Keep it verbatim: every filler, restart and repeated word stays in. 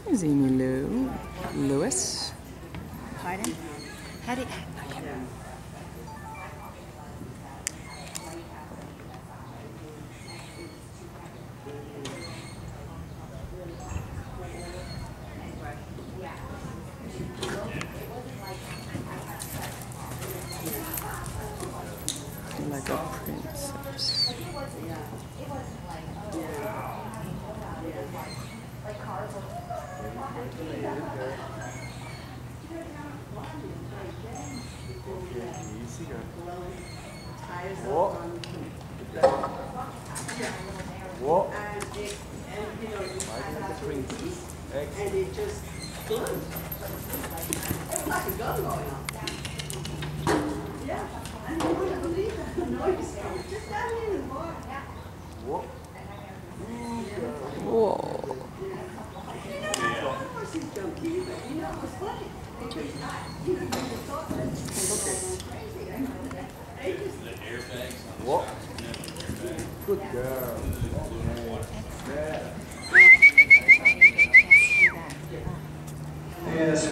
Is Amy Lou Lewis? Pardon? How did... Like a princess. What? What? And it just glowed. It was like a gun going on. Yeah. And you wouldn't believe it. The noise came just down in the bar. What? Whoa. You know, of course he's joking, but you know, it was funny. Because, you know, you just thought that it's crazy. I know that. They just... What? Good girl.